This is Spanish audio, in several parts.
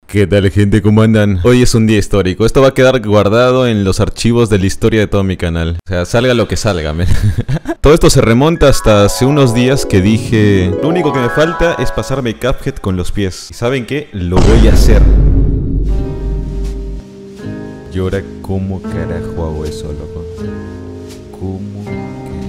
¿Qué tal, gente? ¿Cómo andan? Hoy es un día histórico. Esto va a quedar guardado en los archivos de la historia de todo mi canal. O sea, salga lo que salga, men. Todo esto se remonta hasta hace unos días que dije: lo único que me falta es pasarme Cuphead con los pies. ¿Y saben qué? Lo voy a hacer. ¿Y ahora cómo carajo hago eso, loco? ¿Cómo carajo?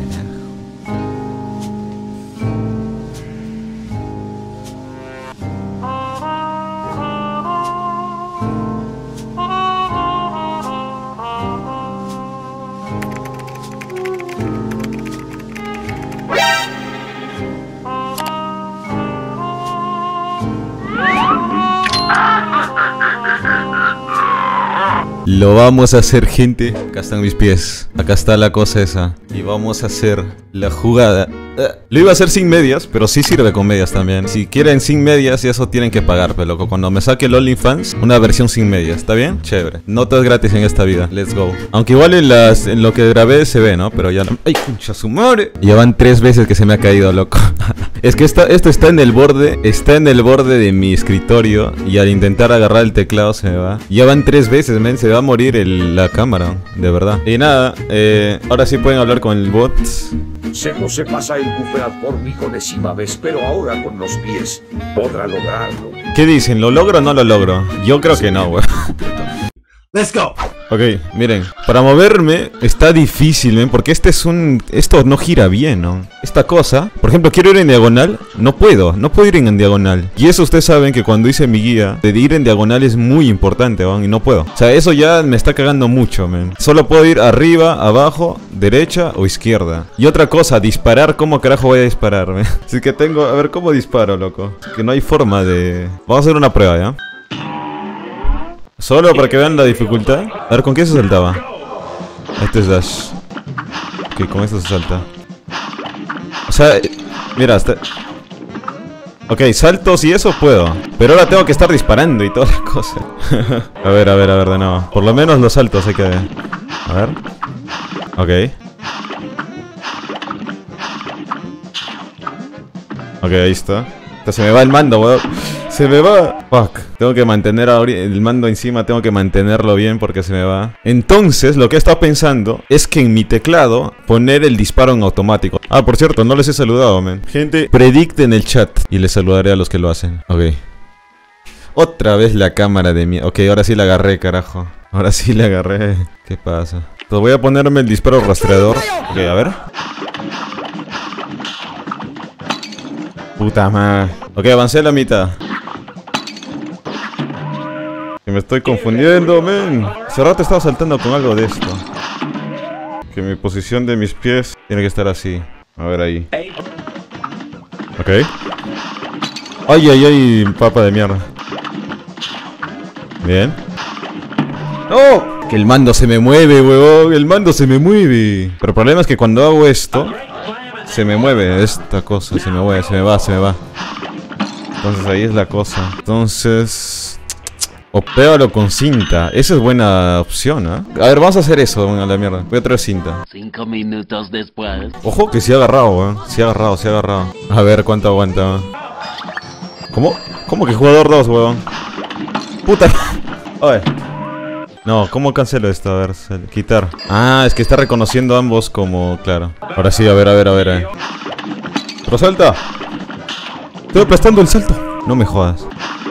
Lo vamos a hacer, gente. Acá están mis pies. Acá está la cosa esa. Y vamos a hacer la jugada. Lo iba a hacer sin medias, pero sí sirve con medias también. Si quieren sin medias, y eso tienen que pagar, pero loco. Cuando me saque el OnlyFans, una versión sin medias. ¿Está bien? Chévere. No todo es gratis en esta vida. Let's go. Aunque igual en lo que grabé se ve, ¿no? Pero ya no. ¡Ay, concha su madre! Ya van 3 veces que se me ha caído, loco. Es que esto está en el borde. Está en el borde de mi escritorio. Y al intentar agarrar el teclado se me va. Ya van 3 veces, men. Se va a morir la cámara. De verdad. Y nada. Ahora sí pueden hablar con el bot. No se pasa el buffer por mi décima vez, pero ahora con los pies podrá lograrlo. ¿Qué dicen? ¿Lo logro o no lo logro? Yo creo que no, güey. Let's go. Ok, miren, para moverme está difícil, ¿ven? Porque esto no gira bien, ¿no? Esta cosa, por ejemplo, quiero ir en diagonal, no puedo ir en diagonal. Y eso ustedes saben que cuando hice mi guía, de ir en diagonal es muy importante, ¿van? Y no puedo. O sea, eso ya me está cagando mucho, men. Solo puedo ir arriba, abajo, derecha o izquierda. Y otra cosa, disparar, ¿cómo carajo voy a disparar, men? Así que tengo, a ver, ¿cómo disparo, loco? Que no hay forma de... Vamos a hacer una prueba, ¿ya? Solo para que vean la dificultad. A ver, ¿con qué se saltaba? Este es dash. Ok, con esto se salta. O sea, mira, hasta... Ok, saltos y eso puedo. Pero ahora tengo que estar disparando y todas las cosas. A ver, de nuevo. Por lo menos los saltos hay que... A ver. Ok. Ok, ahí está. Se me va el mando, weón. Se me va. Fuck. Tengo que mantener el mando encima. Tengo que mantenerlo bien porque se me va. Entonces, lo que he estado pensando es que en mi teclado poner el disparo en automático. Ah, por cierto, no les he saludado, men. Gente, predicte en el chat y les saludaré a los que lo hacen. Ok. Otra vez la cámara de mierda. Ok, ahora sí la agarré, carajo. Ahora sí la agarré. ¿Qué pasa? Entonces voy a ponerme el disparo rastreador. Ok, a ver. Puta madre. Ok, avancé a la mitad. Que me estoy confundiendo, men. Hace rato estaba saltando con algo de esto. Que mi posición de mis pies tiene que estar así. A ver ahí. Ok. Ay, ay, ay, papa de mierda. Bien. ¡Oh! Que el mando se me mueve, huevón. El mando se me mueve. Pero el problema es que cuando hago esto... Se me mueve esta cosa, se me mueve, se me va. Entonces ahí es la cosa. Entonces... Opéalo con cinta. Esa es buena opción, ¿eh? A ver, vamos a hacer eso, a la mierda. Voy a traer cinta. 5 minutos después. Ojo que sí ha agarrado, weón. Sí ha agarrado. A ver, ¿cuánto aguanta? ¿Cómo? ¿Cómo que jugador 2, weón? Puta. Oye. No, ¿cómo cancelo esto? A ver, quitar. Ah, es que está reconociendo a ambos como... Claro. Ahora sí, a ver. Pero salta. Estoy aplastando el salto. No me jodas.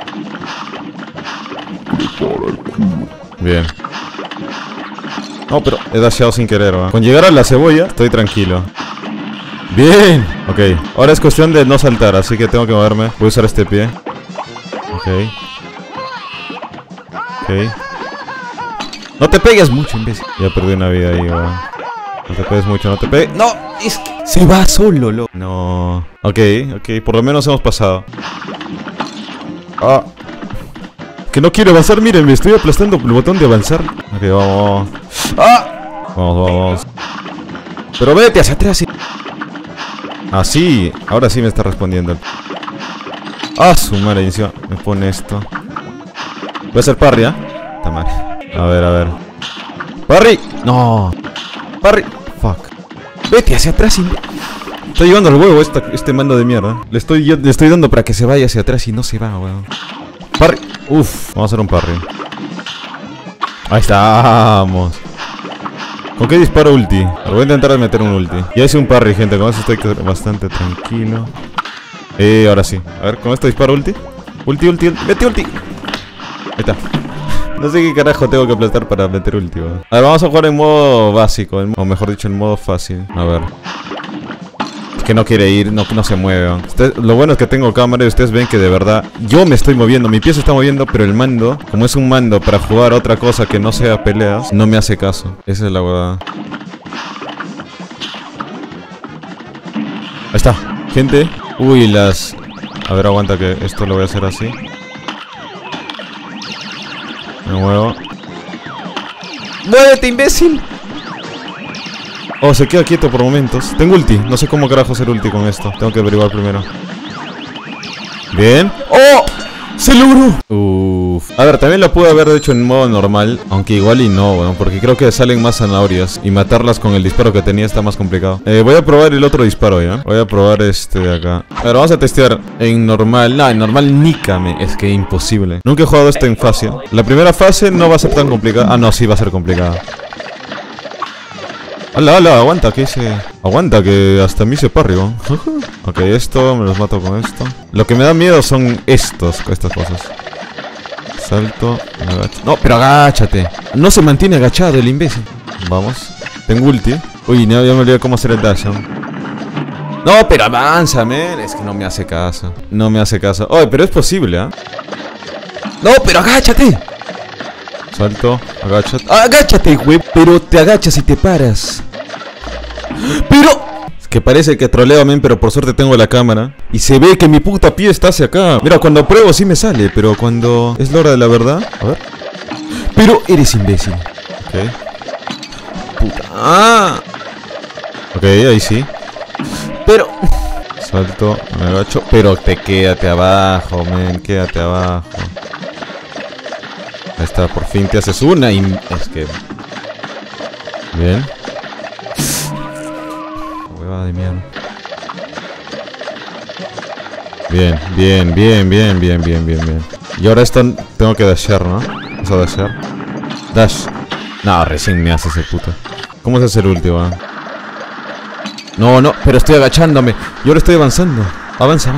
Bien. No, pero he dasheado sin querer, ¿va? Con llegar a la cebolla, estoy tranquilo. Bien. Ok, ahora es cuestión de no saltar, así que tengo que moverme. Voy a usar este pie. Ok. No te pegues mucho, imbécil. Ya perdí una vida ahí, weón. No te pegues mucho, no te pegues. ¡No! Es que se va solo, loco. No. Ok, por lo menos hemos pasado. Ah. Que no quiero avanzar, miren, me estoy aplastando el botón de avanzar. Ok, vamos. ¡Ah! Vamos. Pero vete hacia atrás. Ah, sí. Ahora sí me está respondiendo. Ah, su madre, encima me pone esto. Voy a hacer parry, ¿eh? Está mal. A ver. ¡Parry! ¡No! ¡Parry! ¡Fuck! ¡Vete hacia atrás! Está llevando al huevo este mando de mierda. Le estoy dando para que se vaya hacia atrás y no se va, weón. ¡Parry! Uf, vamos a hacer un parry. Ahí estamos. ¿Con qué disparo ulti? Voy a intentar meter un ulti. Ya hice un parry, gente. Con eso estoy bastante tranquilo. Ahora sí. A ver, ¿con esto disparo ulti? Ulti. ¡Mete ulti! Ahí está. No sé qué carajo tengo que aplastar para meter ulti, ¿verdad? A ver, vamos a jugar en modo básico. O mejor dicho, en modo fácil. A ver. Es que no quiere ir, no se mueve. Lo bueno es que tengo cámara y ustedes ven que de verdad yo me estoy moviendo. Mi pie se está moviendo, pero el mando, como es un mando para jugar otra cosa que no sea peleas, no me hace caso. Esa es la huevada. Ahí está, gente. Uy, las... A ver, aguanta que esto lo voy a hacer así. Me muevo. ¡Muévete, imbécil! Oh, se queda quieto por momentos. Tengo ulti. No sé cómo carajo hacer ulti con esto. Tengo que averiguar primero. Bien. ¡Oh! ¡Se logró! Uff. A ver, también la pude haber hecho en modo normal. Aunque igual y no, bueno, porque creo que salen más zanahorias. Y matarlas con el disparo que tenía está más complicado. Voy a probar el otro disparo, ¿ya? Voy a probar este de acá. A ver, vamos a testear en normal. No, en normal nícame. Es que imposible. Nunca he jugado esto en fácil. La primera fase no va a ser tan complicada. Ah, no, sí va a ser complicada. Hola, aguanta, que hice. Aguanta, que hasta me hice parry, ¿no? Ok, esto, me los mato con esto. Lo que me da miedo son estas cosas. Salto, me agacho. No, pero agáchate. No se mantiene agachado el imbécil. Vamos. Tengo ulti. Uy, no, ya me olvidé cómo hacer el dash. No, pero avanza, man. Es que no me hace caso. No me hace caso. Oye, pero es posible, ¿ah? No, pero agáchate. Salto, agáchate. ¡Agáchate, güey! Pero te agachas y te paras. Pero... Es que parece que troleo, men, pero por suerte tengo la cámara. Y se ve que mi puta pie está hacia acá. Mira, cuando pruebo sí me sale, pero cuando es la hora de la verdad... A ver. Pero eres imbécil. Ok. Puta. ¡Ah! Ok, ahí sí. Pero... Salto, me agacho. Pero quédate abajo, men. Quédate abajo. Ahí está, por fin te haces una y... Es que... Bien. Hueva de mierda. Bien. Y ahora esto tengo que dashear, ¿no? Vamos a dashear. Dash. No, recién me hace ese puto. ¿Cómo se hace el último? No, pero estoy agachándome. Y ahora estoy avanzando. Avanza.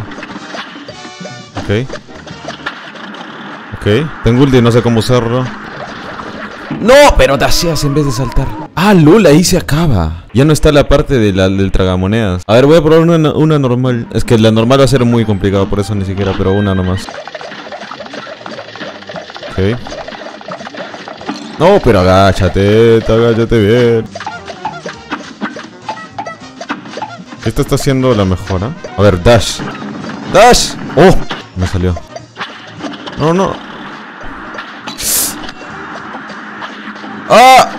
Ok, tengo ulti, no sé cómo usarlo. No, pero dasheas en vez de saltar. Ah, lol, ahí se acaba. Ya no está la parte de del tragamonedas. A ver, voy a probar una normal. Es que la normal va a ser muy complicado, por eso ni siquiera, pero una nomás. Ok. No, pero agáchate bien. Esto está haciendo la mejora. A ver, dash. ¡Dash! ¡Oh! Me salió. No. ¡Ah!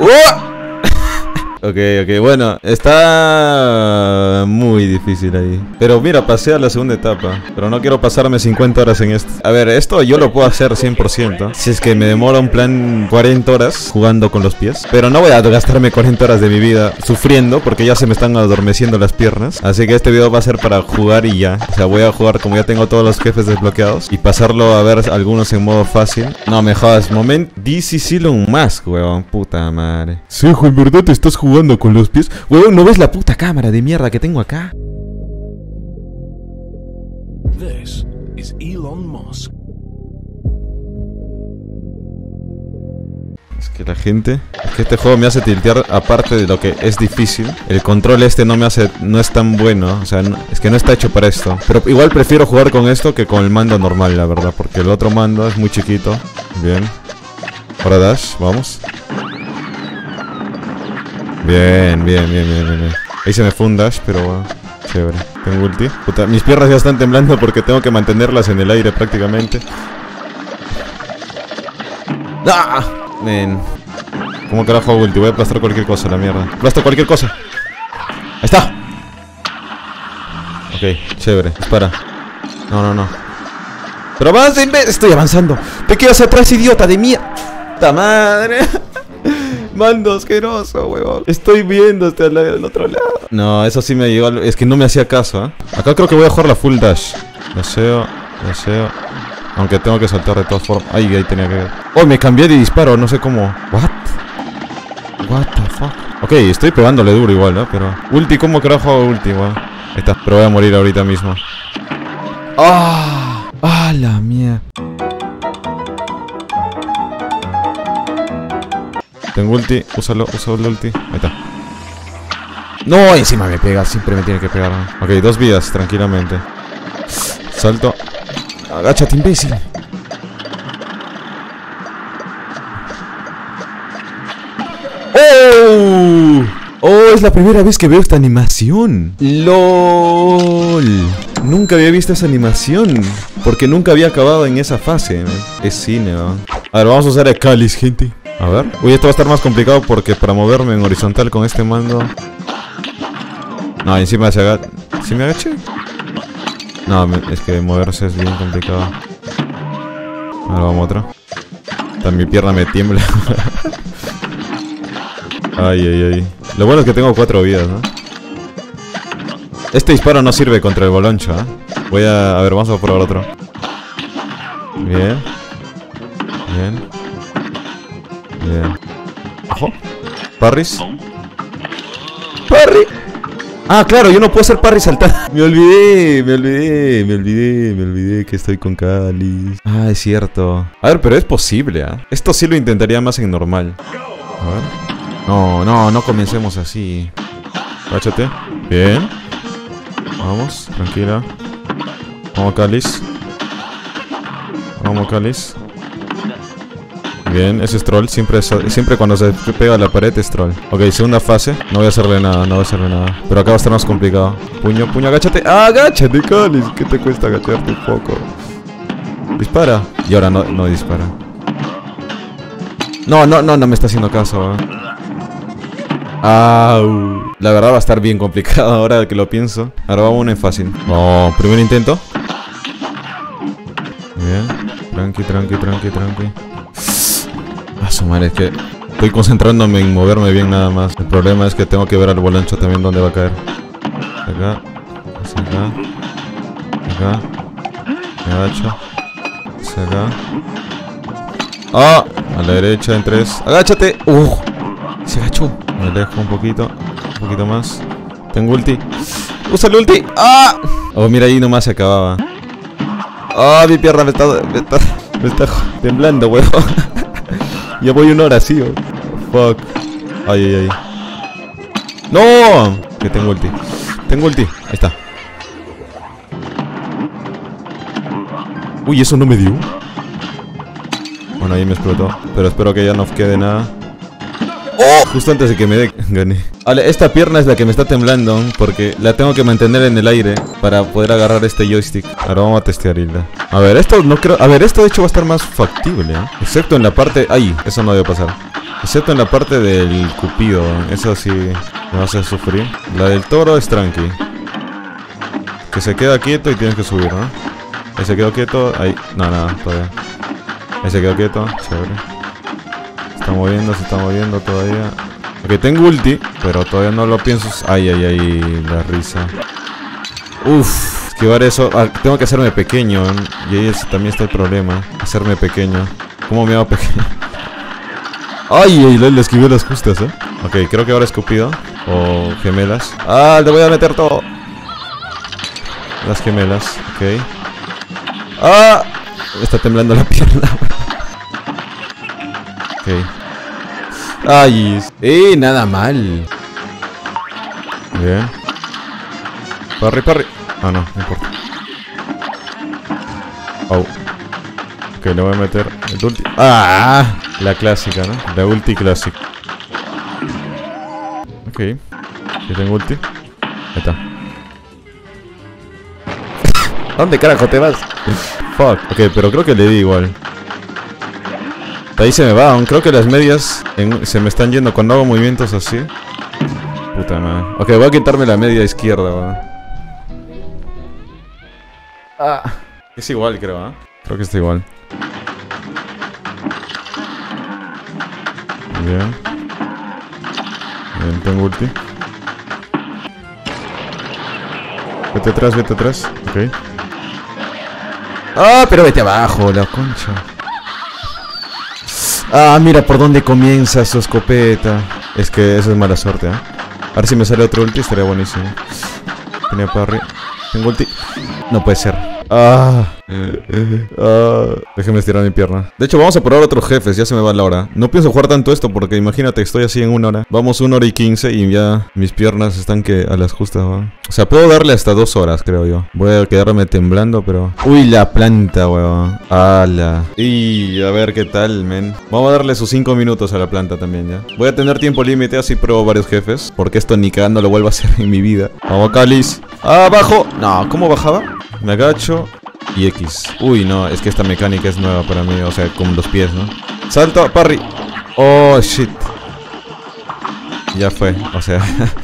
Ok, bueno, está muy difícil ahí. Pero mira, pasé a la segunda etapa. Pero no quiero pasarme 50 horas en esto. A ver, esto yo lo puedo hacer 100%. Si es que me demora un plan 40 horas jugando con los pies. Pero no voy a gastarme 40 horas de mi vida sufriendo, porque ya se me están adormeciendo las piernas. Así que este video va a ser para jugar y ya. O sea, voy a jugar como ya tengo todos los jefes desbloqueados. Y pasarlo a ver algunos en modo fácil. No me jodas, This is Elon Musk, weón. Puta madre. Sí, hijo, en verdad te estás jugando con los pies. Weón, ¿no ves la puta cámara de mierda que tengo acá? This is Elon Musk. Es que la gente... Es que este juego me hace tiltear, aparte de lo que es difícil. El control este no es tan bueno. O sea, es que no está hecho para esto. Pero igual prefiero jugar con esto que con el mando normal, la verdad. Porque el otro mando es muy chiquito. Bien. Ahora dash, vamos. Bien. Ahí se me fue un dash, pero bueno, chévere. Tengo ulti. Puta, mis piernas ya están temblando porque tengo que mantenerlas en el aire prácticamente. ¡Ah! Men. ¿Cómo carajo hago ulti? Voy a aplastar cualquier cosa, la mierda. Aplasto cualquier cosa. Ahí está. Ok, chévere. Dispara. No. Pero avanza, estoy avanzando. Te quedas atrás, idiota de mía. ¡Ta madre! Mando asqueroso, huevón. Estoy viendo hasta del otro lado. No, eso sí me llegó. Es que no me hacía caso, ¿eh? Acá creo que voy a jugar la full dash. Deseo. Aunque tengo que saltar de todas formas. Ay, ahí tenía que... Oh, me cambié de disparo, no sé cómo. What the fuck. Ok, estoy pegándole duro igual, ¿no? Pero... Ulti, ¿cómo carajo hago ulti, weón? Ahí está, pero voy a morir ahorita mismo. ¡Ah! ¡Ah, la mierda! Tengo ulti, úsalo el ulti. Ahí está. No, encima me pega, siempre me tiene que pegar. Ok, 2 vidas, tranquilamente. Salto. Agáchate, imbécil. ¡Oh! ¡Oh! Es la primera vez que veo esta animación. ¡Lol! Nunca había visto esa animación. Porque nunca había acabado en esa fase, ¿no? Es cine, ¿no? A ver, vamos a usar el cáliz, gente. A ver. Uy, esto va a estar más complicado porque para moverme en horizontal con este mando... No, encima se agacha. ¿Sí me agaché? No, es que moverse es bien complicado. Ahora vamos a otro. También mi pierna me tiembla. Ay. Lo bueno es que tengo 4 vidas, ¿no? Este disparo no sirve contra el boloncho, ¿eh? Voy a... A ver, vamos a probar otro. Bien. Ojo. Parris. ¡Parry! Ah, claro, yo no puedo hacer parry saltar. Me olvidé que estoy con cáliz. Ah, es cierto. A ver, pero es posible, ¿ah? Esto sí lo intentaría más en normal. A ver. No comencemos así. Agáchate. Bien. Vamos, tranquila. Vamos, cáliz. Bien, ese es troll. Siempre cuando se pega a la pared es troll. Ok, segunda fase. No voy a hacerle nada. Pero acá va a estar más complicado. Puño, agáchate. ¡Agáchate, cáliz! ¿Qué te cuesta agacharte un poco? Dispara. Y ahora no dispara. No me está haciendo caso, Au. La verdad va a estar bien complicado ahora que lo pienso. Ahora vamos a uno en fácil. Oh, primer intento. Bien. Tranqui. A su madre, es que estoy concentrándome en moverme bien nada más. El problema es que tengo que ver al bolancho también dónde va a caer. Acá. Me agacho. Acá. ¡Ah! A la derecha en 3. ¡Agáchate! Se agachó. Me alejo un poquito más. Tengo ulti. ¡Usa el ulti! ¡Ah! Oh, mira, ahí nomás se acababa. ¡Ah! Mi pierna me está temblando, weón. Ya voy 1 hora así, fuck. Ay. ¡No! Que tengo ulti. Ahí está. Uy, eso no me dio. Bueno, ahí me explotó. Pero espero que ya no quede nada. ¡Oh! Justo antes de que me gané. Vale, esta pierna es la que me está temblando porque la tengo que mantener en el aire para poder agarrar este joystick. Ahora vamos a testear, Hilda. A ver, esto no creo... A ver, esto de hecho va a estar más factible, ¿eh? Excepto en la parte... ¡Ay! Eso no debe pasar. Excepto en la parte del cupido. Eso sí me va a hacer sufrir. La del toro es tranqui. Que se queda quieto y tienes que subir, ¿no? Ahí se quedó quieto. Ahí... No, nada, todavía. Ahí se quedó quieto. Chévere. Se está moviendo todavía. Ok, tengo ulti, pero todavía no lo pienso. Ay, la risa. Uff, esquivar eso. Tengo que hacerme pequeño. Y ahí también está el problema. Hacerme pequeño. ¿Cómo me hago pequeño? Ay, le esquivé las justas, Ok, creo que ahora escupido. O gemelas. Ah, le voy a meter todo. Las gemelas, ok. Ah, me está temblando la pierna. Ok. Ay, nada mal. Bien. Parry. Ah, no importa. Oh. Ok, le voy a meter el ulti. Ah, la clásica, ¿no? La ulti clásica. Ok. Aquí tengo ulti. Ahí está. ¿Dónde carajo te vas? Fuck. Ok, pero creo que le di igual. Ahí se me va, aún creo que las medias se me están yendo cuando hago movimientos así. Puta madre. Ok, voy a quitarme la media izquierda, weón. Es igual, creo, Creo que está igual. Bien, tengo ulti. Vete atrás. Ok. Ah, pero vete abajo, la concha. Ah, mira por dónde comienza su escopeta. Es que eso es mala suerte, ¿eh? A ver si me sale otro ulti, estaría buenísimo. Tenía parry. Tengo ulti. No puede ser. Déjeme estirar mi pierna. De hecho, vamos a probar otros jefes. Ya se me va la hora. No pienso jugar tanto esto porque imagínate, estoy así en 1 hora. Vamos 1 hora y 15 y ya mis piernas están que a las justas, ¿no? O sea, puedo darle hasta 2 horas, creo yo. Voy a quedarme temblando, pero... Uy, la planta, weón. ¡Hala! Y a ver qué tal, men. Vamos a darle sus 5 minutos a la planta también, ya. Voy a tener tiempo límite, así pruebo varios jefes. Porque esto ni cagando lo vuelvo a hacer en mi vida. Vamos, Cáliz. ¡Abajo! No, ¿cómo bajaba? Me agacho y X. Uy, no, es que esta mecánica es nueva para mí. O sea, con los pies, ¿no? Salto, parry. Oh, shit. Ya fue, o sea.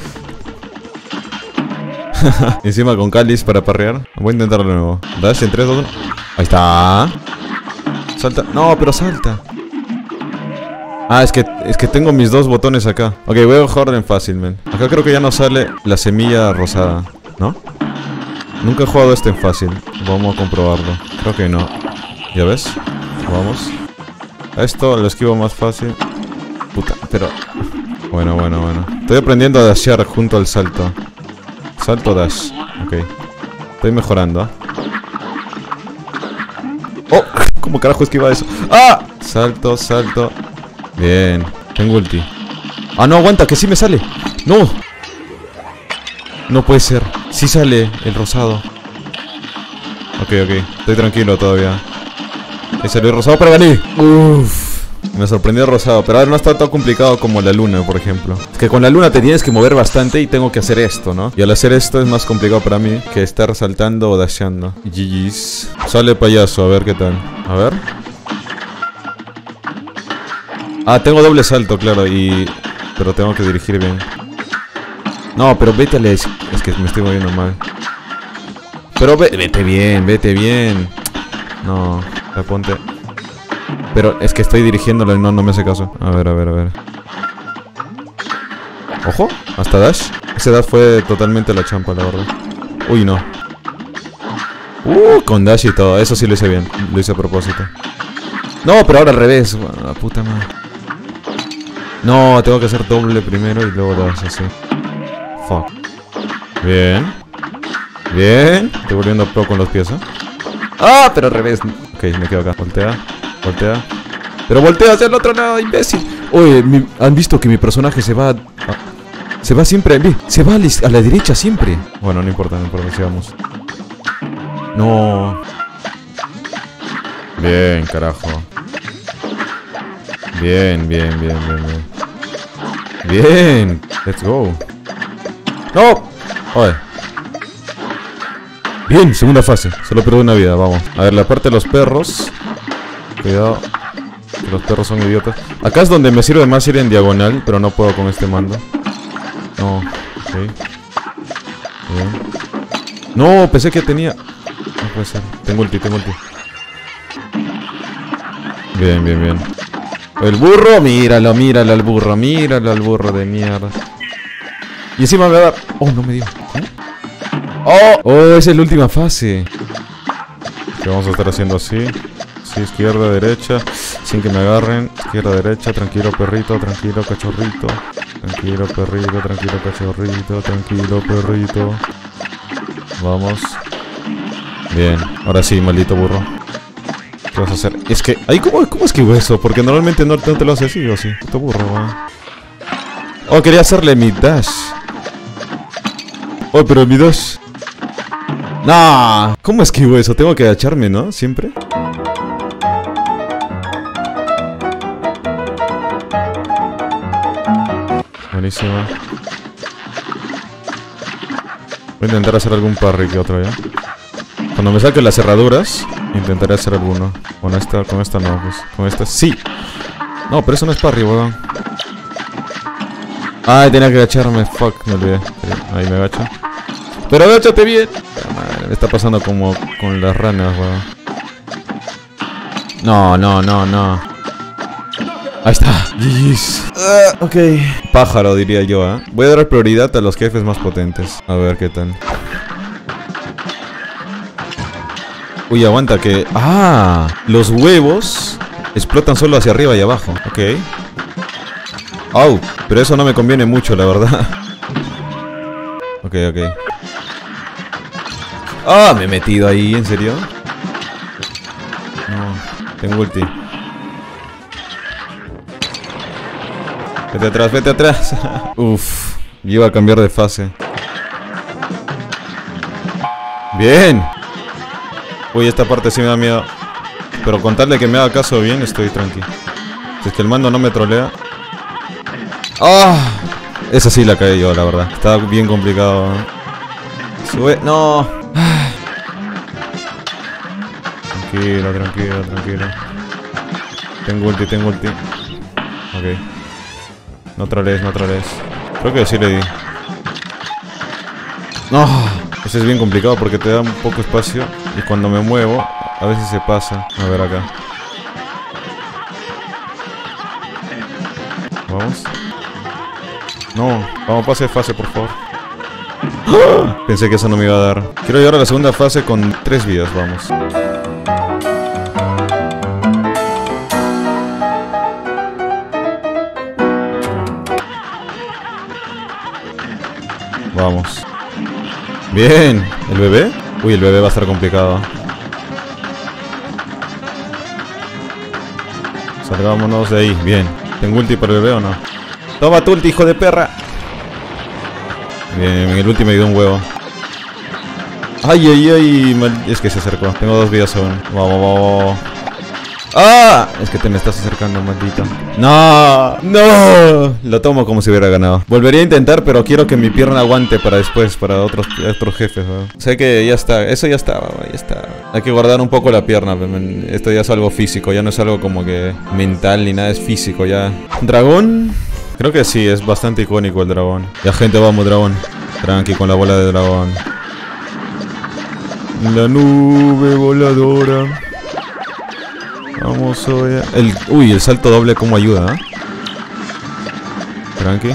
Encima con Cáliz para parrear. Voy a intentarlo de nuevo. Dash en 3, 2, 1. Ahí está. Salta. No, pero salta. Ah, es que tengo mis 2 botones acá. Ok, voy a jugar en fácil, man. Acá creo que ya no sale la semilla rosada, ¿no? Nunca he jugado este en fácil. Vamos a comprobarlo. Creo que no. ¿Ya ves? Vamos. Esto lo esquivo más fácil. Puta, pero... Bueno. Estoy aprendiendo a dashear junto al salto. Salto dash. Ok. Estoy mejorando. ¡Oh! ¿Cómo carajo esquiva eso? ¡Ah! Salto. Bien. Tengo ulti. Ah, no, aguanta, que sí me sale. ¡No! No puede ser. Sí sale el rosado. Ok. Estoy tranquilo todavía. Y salió el rosado, pero gané. Uff. Me sorprendió el rosado. Pero ahora no está tan complicado como la luna, por ejemplo. Es que con la luna te tienes que mover bastante y tengo que hacer esto, ¿no? Y al hacer esto es más complicado para mí que estar saltando o dasheando. GG's. Sale payaso, a ver qué tal. A ver. Ah, tengo doble salto, claro. Pero tengo que dirigir bien. No, pero vete a la... Es que me estoy moviendo mal. Pero vete bien. No, ponte. Pero es que estoy dirigiéndolo y no me hace caso. A ver. Ojo, hasta dash. Ese dash fue totalmente la champa, la verdad. Uy, no. Con dash y todo. Eso sí lo hice bien. Lo hice a propósito. No, pero ahora al revés. Bueno, la puta madre. No, tengo que hacer doble primero y luego dash así. Fuck. Bien. Estoy volviendo pro con los pies, ¿eh? Ah, pero al revés. Ok, me quedo acá. Voltea. Pero voltea hacia el otro lado, imbécil. Oye, ¿han visto que mi personaje se va... se va siempre... Se va a la derecha siempre. Bueno, no importa, sigamos. No. Bien, carajo. Bien. Bien. Let's go. ¡No! Oye. Bien, segunda fase. Solo perdí una vida, vamos. A ver, la parte de los perros. Cuidado. Que los perros son idiotas. Acá es donde me sirve más ir en diagonal, pero no puedo con este mando. No. Ok. Bien. No, pensé que tenía... No puede ser. Tengo ulti. Bien. El burro, míralo al burro. Míralo al burro de mierda. Y encima me va a dar... Oh, no me dio. Oh, esa es la última fase. Que vamos a estar haciendo así. Sí, izquierda, derecha. Sin que me agarren. Izquierda, derecha. Tranquilo, perrito. Tranquilo, cachorrito. Tranquilo, perrito. Vamos. Bien. Ahora sí, maldito burro. ¿Qué vas a hacer? Es que... Ay, ¿cómo esquivo eso? Porque normalmente no te lo hace así, ¿o sí? Este burro, va. Oh, quería hacerle mi dash. Oh, pero mi dash... No. ¿Cómo esquivo eso? Tengo que agacharme, ¿no? Siempre. Buenísimo. Voy a intentar hacer algún parry que otro, ¿ya? Cuando me saque las cerraduras, intentaré hacer alguno. Con esta no, pues. Con esta sí. No, pero eso no es parry, weón. Ay, tenía que agacharme. Fuck, me olvidé. Ahí me agacho. Pero agáchate bien. Madre, me está pasando como con las ranas, weón. No. Ahí está. GG's. Ok. Pájaro, diría yo, ¿eh? Voy a dar prioridad a los jefes más potentes. A ver qué tal. Uy, aguanta que... ¡Ah! Los huevos explotan solo hacia arriba y abajo. Ok. ¡Au! Pero eso no me conviene mucho, la verdad. Ok. ¡Ah! Me he metido ahí, ¿en serio? No, tengo ulti. Vete atrás. Uf, yo iba a cambiar de fase. Bien. Uy, esta parte sí me da miedo. Pero con tal de que me haga caso bien, estoy tranqui. Si es que el mando no me trolea. ¡Ah! Esa sí la caí yo, la verdad. Estaba bien complicado. Sube. ¡No! Tranquilo. Tengo ulti. Ok. No trolees. Creo que sí le di. ¡No! Ese es bien complicado porque te da un poco espacio. Y cuando me muevo, a veces se pasa. A ver acá. Vamos. No, vamos, pase de fase, por favor. ¡Ah! Pensé que eso no me iba a dar. Quiero llegar a la segunda fase con 3 vidas, vamos. Vamos. Bien. ¿El bebé? Uy, el bebé va a estar complicado. Salgámonos de ahí. Bien. ¿Tengo ulti para el bebé o no? Toma tu ulti, hijo de perra. Bien, el ulti me dio un huevo. Ay. Es que se acercó. Tengo 2 vidas aún. Vamos. ¡Ah! Es que te me estás acercando, maldito. ¡No! Lo tomo como si hubiera ganado. Volvería a intentar, pero quiero que mi pierna aguante para después, para otros jefes, ¿no? Sé que ya está, eso ya está. Hay que guardar un poco la pierna, esto ya es algo físico, ya no es algo como que mental ni nada, es físico ya. ¿Dragón? Creo que sí, es bastante icónico el dragón. Ya, gente, vamos, dragón. Tranqui con la bola de dragón. La nube voladora. Vamos, oye. Uy, el salto doble como ayuda, ¿eh? Tranqui.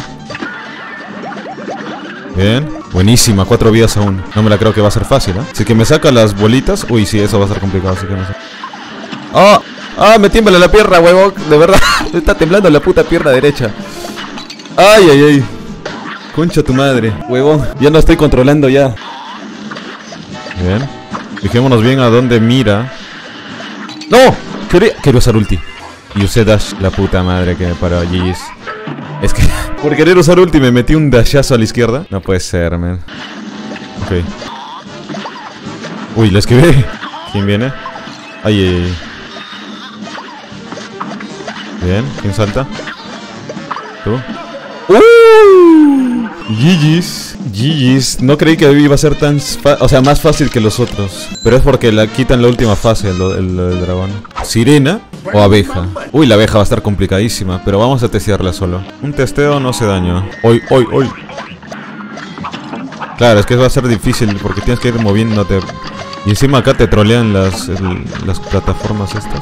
Bien. Buenísima, 4 vidas aún. No me la creo que va a ser fácil, ¿eh? Si que me saca las bolitas. Uy, sí, eso va a ser complicado, así que no sé. ¡Oh! ¡Ah! Me tiembla la pierna, huevón. De verdad. Me está temblando la puta pierna derecha. ¡Ay! Concha tu madre, huevón. Ya no estoy controlando ya. Bien. Fijémonos bien a dónde mira. ¡No! Quiero usar ulti. Y usé dash, la puta madre que me paró. GG's. Es que por querer usar ulti me metí un dashazo a la izquierda. No puede ser, man. Ok. Uy, la esquivé. ¿Quién viene? Ay. Bien, ¿quién salta? ¿Tú? GG's. No creí que iba a ser tan más fácil que los otros. Pero es porque la quitan la última fase, el dragón. ¿Sirena o abeja? Uy, la abeja va a estar complicadísima. Pero vamos a testearla solo. Un testeo no hace daño. Hoy. Claro, es que va a ser difícil porque tienes que ir moviéndote. Y encima acá te trolean las plataformas estas.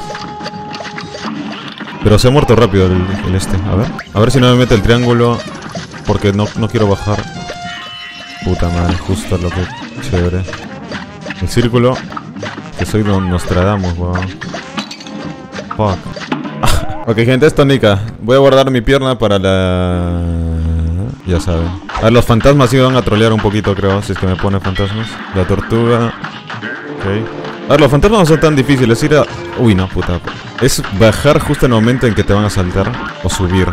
Pero se ha muerto rápido el este. A ver si no me mete el triángulo. Porque no quiero bajar. Puta madre, justo lo que... Chévere. El círculo. Que soy Nostradamus, weón. Fuck. Ok, gente, esto Nika. Voy a guardar mi pierna para la... Ya saben. A ver, los fantasmas sí me van a trolear un poquito, creo. Si es que me ponen fantasmas. La tortuga. Ok. A ver, los fantasmas no son tan difíciles. Ir a... Uy, no, puta. Es bajar justo en el momento en que te van a saltar. O subir.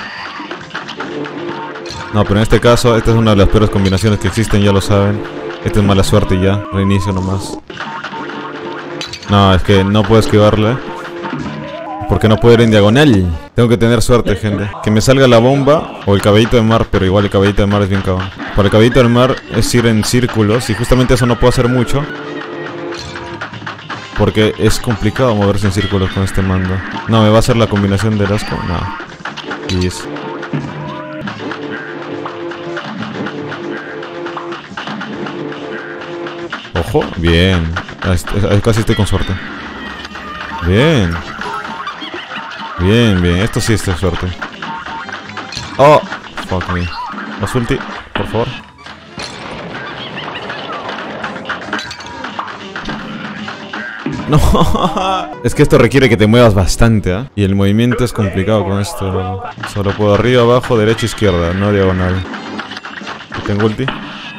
No, pero en este caso, esta es una de las peores combinaciones que existen, ya lo saben. Esta es mala suerte y ya. Reinicio nomás. No, es que no puedo esquivarle. Porque no puedo ir en diagonal. Tengo que tener suerte, gente. Que me salga la bomba o el caballito de mar, pero igual el caballito de mar es bien cabrón. Para el caballito del mar es ir en círculos y justamente eso no puedo hacer mucho. Porque es complicado moverse en círculos con este mando. No, ¿me va a hacer la combinación del asco? No. Y es... Ojo, bien. Casi estoy con suerte. Bien. Bien. Esto sí es suerte. Oh, fuck me. Los ulti, por favor. No. Es que esto requiere que te muevas bastante, ¿eh? Y el movimiento es complicado con esto, loco. Solo puedo arriba, abajo, derecha, izquierda, no diagonal. Tengo ulti.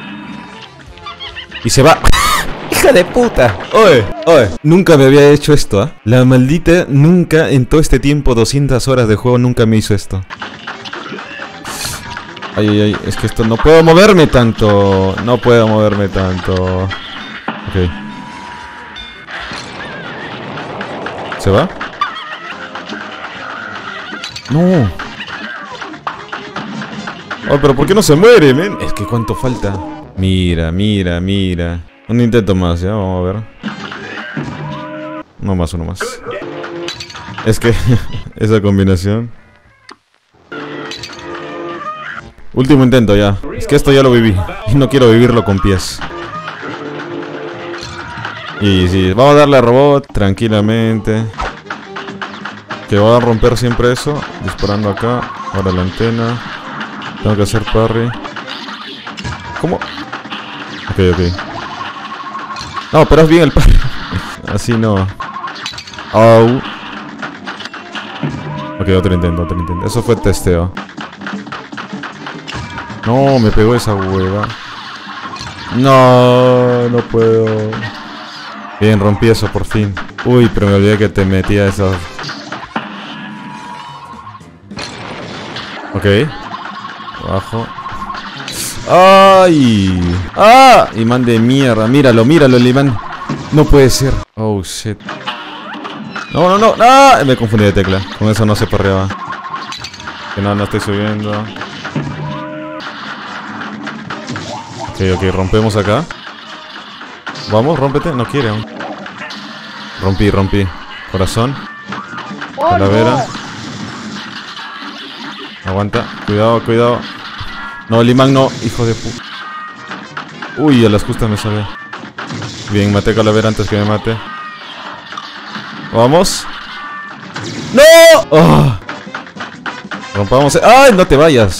Y se va. ¡Hija de puta! Oye, oye. Nunca me había hecho esto, ¿eh? La maldita nunca, en todo este tiempo, 200 horas de juego, nunca me hizo esto. Ay, ay, ay. Es que esto no puedo moverme tanto. No puedo moverme tanto. Ok. ¿Se va? No. Oh, pero ¿por qué no se muere, men? Es que cuánto falta. Mira, mira, mira. Un intento más, ya, vamos a ver. Uno más, uno más. Es que esa combinación. Último intento ya. Es que esto ya lo viví. Y no quiero vivirlo con pies. Y sí, vamos a darle a robot tranquilamente. Que va a romper siempre eso. Disparando acá. Ahora la antena. Tengo que hacer parry. ¿Cómo? Ok, ok. No, pero es bien el parry. Así no. Au. Ok, otro intento, otro intento. Eso fue testeo. No, me pegó esa hueva. No, no puedo. Bien, rompí eso por fin. Uy, pero me olvidé que te metía esas. Ok. Abajo. ¡Ay! ¡Ah! Imán de mierda. Míralo, míralo, el imán. No puede ser. Oh, shit. No, no, no. ¡Ah! Me confundí de tecla. Con eso no se parreaba. Que no, no estoy subiendo. Ok, ok. Rompemos acá. Vamos, rómpete. No quiere aún. Rompí, rompí. Corazón. Calavera. Aguanta. Cuidado, cuidado. No, el imán no. Hijo de puta. Uy, a las justas me sale. Bien, maté a Calavera antes que me mate. Vamos. ¡No! Oh. Rompamos. ¡Ay, no te vayas!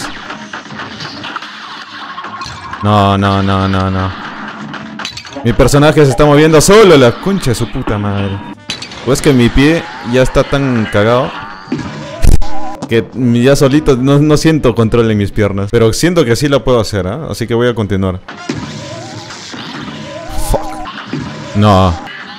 No, no, no, no, no. Mi personaje se está moviendo solo, la concha de su puta madre. Pues que mi pie ya está tan cagado que ya solito no siento control en mis piernas. Pero siento que sí lo puedo hacer, ¿eh? Así que voy a continuar. Fuck. No.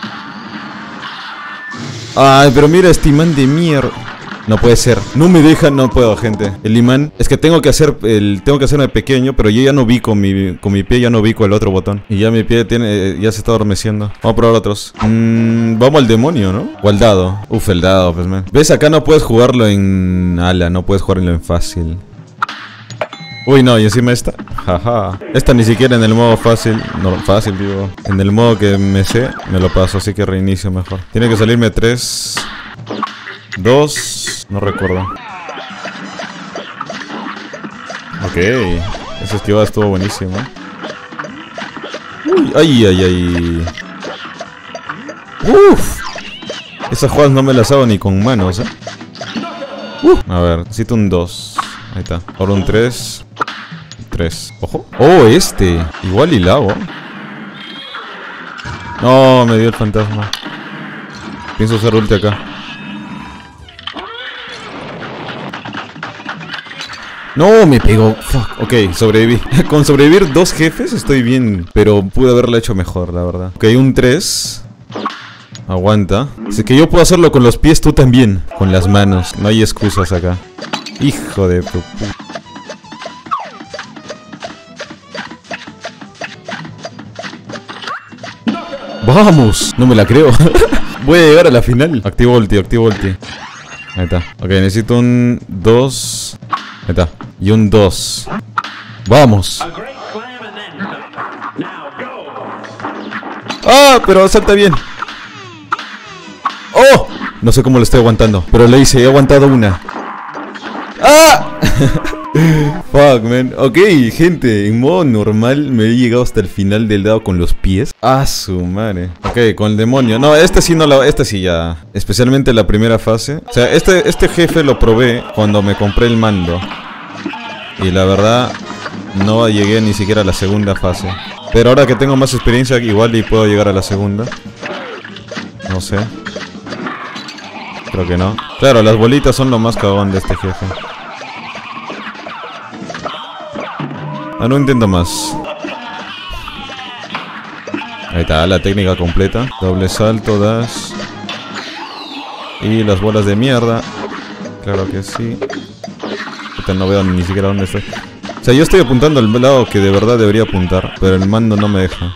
Ay, pero mira este imán de mierda. No puede ser. No me deja, no puedo, gente. El imán. Es que tengo que hacerme pequeño, pero yo ya no vi con mi pie, ya no vi con el otro botón. Y ya mi pie ya se está adormeciendo. Vamos a probar otros. Vamos al demonio, ¿no? O al dado. Uf, el dado, pues, man. ¿Ves? Acá no puedes jugarlo en ala, no puedes jugarlo en fácil. Uy, no, y encima esta. Jaja. Esta ni siquiera en el modo fácil. No, fácil, digo. En el modo que me sé, me lo paso, así que reinicio mejor. Tiene que salirme 3, 2, no recuerdo. Ok, esa esquivada estuvo buenísima. Uy, ay, ay, ay. Uff. Esas jugadas no me las hago ni con manos, A ver, necesito un 2. Ahí está. Ahora un 3. 3. Ojo. Oh, este. Igual y la hago. No, me dio el fantasma. Pienso usar ulti acá. No, me pegó. Fuck. Ok, sobreviví. Con sobrevivir 2 jefes estoy bien. Pero pude haberlo hecho mejor, la verdad. Ok, un 3. Aguanta. Así que yo puedo hacerlo con los pies, tú también. Con las manos. No hay excusas acá. Hijo de tu puta. ¡Vamos! No me la creo. Voy a llegar a la final. Activo ulti, activo ulti. Ahí está. Ok, necesito un 2. Ahí está. Y un 2. ¡Vamos! ¡Ah! Pero salta bien. ¡Oh! No sé cómo lo estoy aguantando, pero le hice, he aguantado una. ¡Ah! Fuck, man. Ok, gente, en modo normal me he llegado hasta el final del dado con los pies. ¡Ah, su madre! Ok, con el demonio. No, este sí no lo... Este sí ya. Especialmente la primera fase. O sea, este jefe lo probé cuando me compré el mando. Y la verdad, no llegué ni siquiera a la segunda fase. Pero ahora que tengo más experiencia, igual y puedo llegar a la segunda. No sé. Creo que no. Claro, las bolitas son lo más cagón de este jefe. Ah, no intento más. Ahí está, la técnica completa. Doble salto, dash. Y las bolas de mierda. Claro que sí. Puta, no veo ni siquiera dónde estoy. O sea, yo estoy apuntando al lado que de verdad debería apuntar, pero el mando no me deja.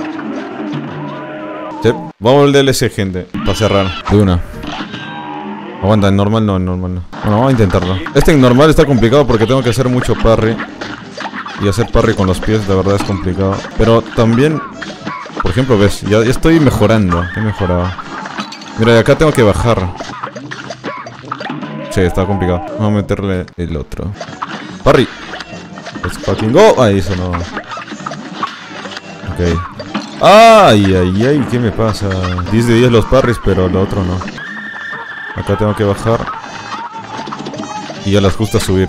Sí. Vamos al DLC, gente. Para cerrar. De una. Aguanta, en normal no, en normal no. Bueno, vamos a intentarlo. Este en normal está complicado porque tengo que hacer mucho parry. Y hacer parry con los pies, de verdad es complicado. Pero también, por ejemplo, ves, ya estoy mejorando. He mejorado. Mira, de acá tengo que bajar. Sí, está complicado. Vamos a meterle el otro. Parry. Let's fucking go. Ahí, eso no. Ok. Ay, ay, ay, ¿qué me pasa? 10 de 10 los parries, pero lo otro no. Acá tengo que bajar. Y ya las justa subir.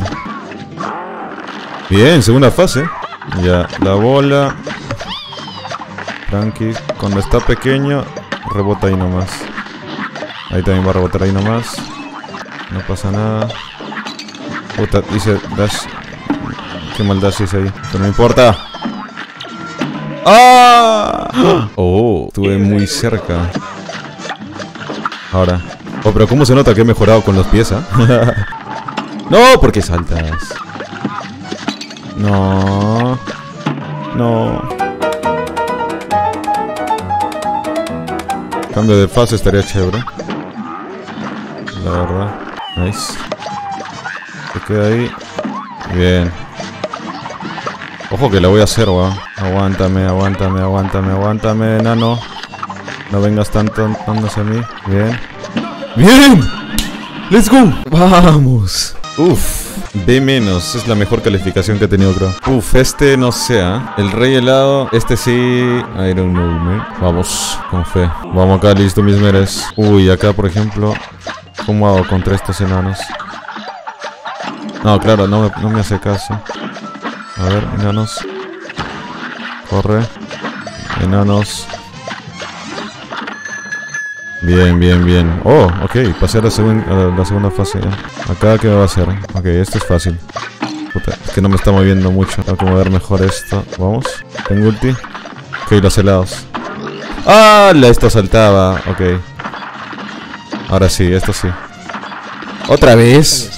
Bien, segunda fase. Ya, la bola. Tranqui. Cuando está pequeño, rebota ahí nomás. Ahí también va a rebotar ahí nomás. No pasa nada. Puta, dice dash. Qué mal dash hice ahí. Pero no importa. ¡Ah! Oh, estuve muy cerca. Ahora. Oh, pero ¿cómo se nota que he mejorado con los pies, No, ¿por qué saltas? No. No. Cambio de fase estaría chévere. La verdad. Nice. Se queda ahí. Bien. Ojo que la voy a hacer, weón. Aguántame, aguántame, aguántame, aguántame, enano. No vengas tanto hacia mí. Bien. ¡Bien! ¡Let's go! ¡Vamos! Uf. B-, es la mejor calificación que he tenido, creo. Uf, este no sé, El rey helado, este sí. I don't know, man. Vamos, con fe. Vamos acá, listo, mis meres. Uy, acá, por ejemplo. ¿Cómo hago contra estos enanos? No, claro, no me hace caso. A ver, enanos. Corre. Enanos. Bien, bien, bien. Oh, ok, pasé a la segunda fase ya. Acá, ¿qué me va a hacer? Ok, esto es fácil. Puta, es que no me está moviendo mucho. Tengo que mover mejor esto. Vamos. Tengo ulti. Ok, los helados. ¡Ah! Esto saltaba. Ok. Ahora sí, esto sí. ¿Otra vez?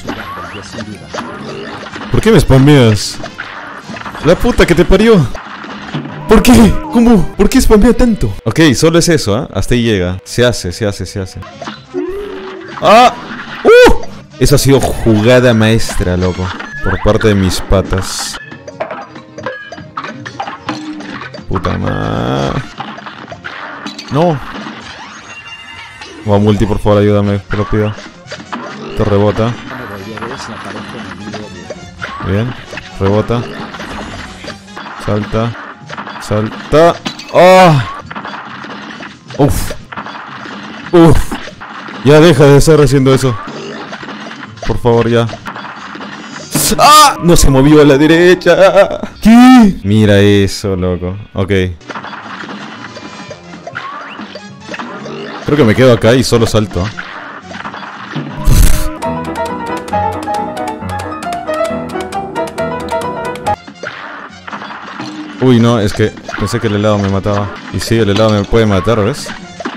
¿Por qué me spameas? La puta que te parió. ¿Por qué? ¿Cómo? ¿Por qué spamea tanto? Ok, solo es eso, hasta ahí llega. Se hace. ¡Ah! Eso ha sido jugada maestra, loco. Por parte de mis patas. Puta madre. No. Va, multi, por favor, ayúdame, te lo pido. Esto rebota. Bien, rebota. Salta. Salta. ¡Oh! Uf. Uf. Ya deja de estar haciendo eso. Por favor, ya. ¡Ah! No se movió a la derecha. ¿Qué? Mira eso, loco. Ok. Creo que me quedo acá y solo salto. Uy, no, es que pensé que el helado me mataba. Y sí, el helado me puede matar, ¿ves?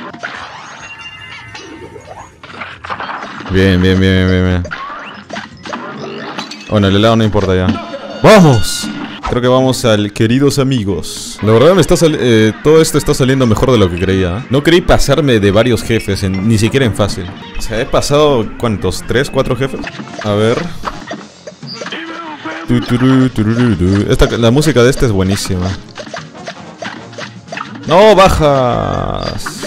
Bien, bien, bien, bien, bien. Bueno, el helado no importa ya. ¡Vamos! Creo que vamos al queridos amigos. La verdad todo esto está saliendo mejor de lo que creía. No creí pasarme de varios jefes, ni siquiera en fácil. O sea, he pasado, ¿cuántos? ¿3, 4 jefes? A ver. La música de este es buenísima. ¡No, bajas!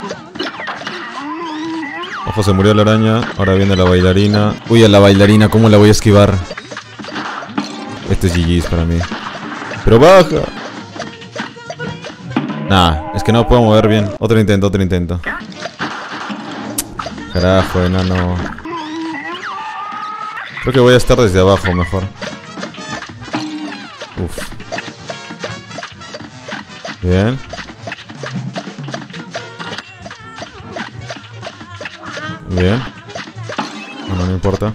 Ojo, se murió la araña. Ahora viene la bailarina. Uy, a la bailarina, ¿cómo la voy a esquivar? Este es GG's para mí. Pero baja. Nah, es que no puedo mover bien. Otro intento. Carajo, enano. Creo que voy a estar desde abajo mejor. Uf. Bien. Bien. No me importa.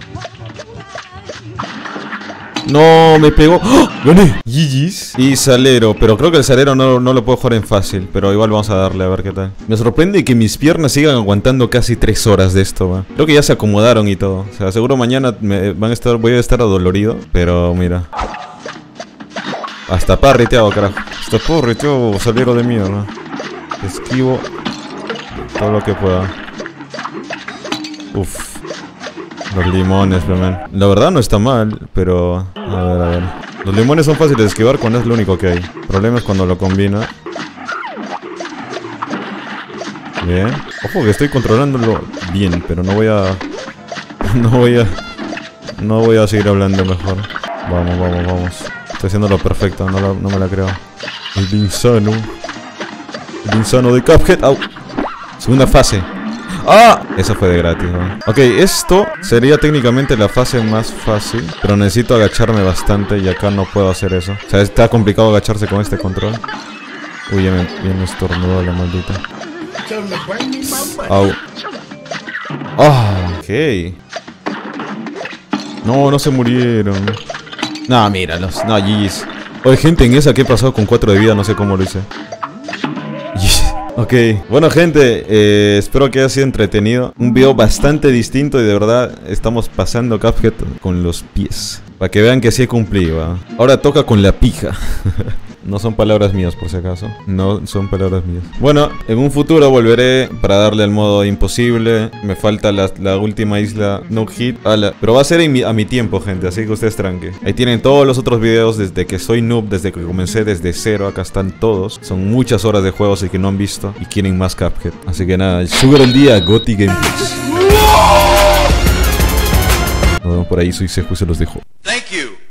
No, me pegó. ¡Oh! ¡Gané! GG's. Y salero, pero creo que el salero no lo puedo jugar en fácil. Pero igual vamos a darle a ver qué tal. Me sorprende que mis piernas sigan aguantando casi 3 horas de esto, va. Creo que ya se acomodaron y todo. O sea, seguro mañana voy a estar adolorido. Pero mira. Hasta parriteado, carajo. Hasta parriteado, salero de mierda. Esquivo todo lo que pueda. Uf. Los limones, man. La verdad no está mal, pero... A ver. Los limones son fáciles de esquivar cuando es lo único que hay. El problema es cuando lo combina. Bien. Ojo que estoy controlándolo bien, pero no voy a... No voy a seguir hablando mejor. Vamos. Estoy haciendo lo perfecto, no me la creo. El insano. El insano de Cuphead. ¡Au! Segunda fase. ¡Ah! Esa fue de gratis, ¿no? Ok, esto sería técnicamente la fase más fácil, pero necesito agacharme bastante y acá no puedo hacer eso. O sea, está complicado agacharse con este control. Uy, ya me estornudó la maldita. Au. Ah, ok. No se murieron. No, míralos. No, GG's. Oye, gente, en esa que he pasado con 4 de vida, no sé cómo lo hice. Ok, bueno gente, espero que haya sido entretenido. Un video bastante distinto y de verdad estamos pasando Cuphead con los pies. Para que vean que sí he cumplido, ¿va? Ahora toca con la pija. No son palabras mías por si acaso. No son palabras mías. Bueno, en un futuro volveré para darle al modo imposible. Me falta la última isla no hit. Pero va a ser a mi tiempo, gente, así que ustedes tranquen. Ahí tienen todos los otros videos desde que soy noob, desde que comencé desde cero. Acá están todos. Son muchas horas de juegos y que no han visto y quieren más Cuphead. Así que nada, Sugar el día, Gotti Gameplays. Nos vemos por ahí, soy Seju y se los dejo. Thank you.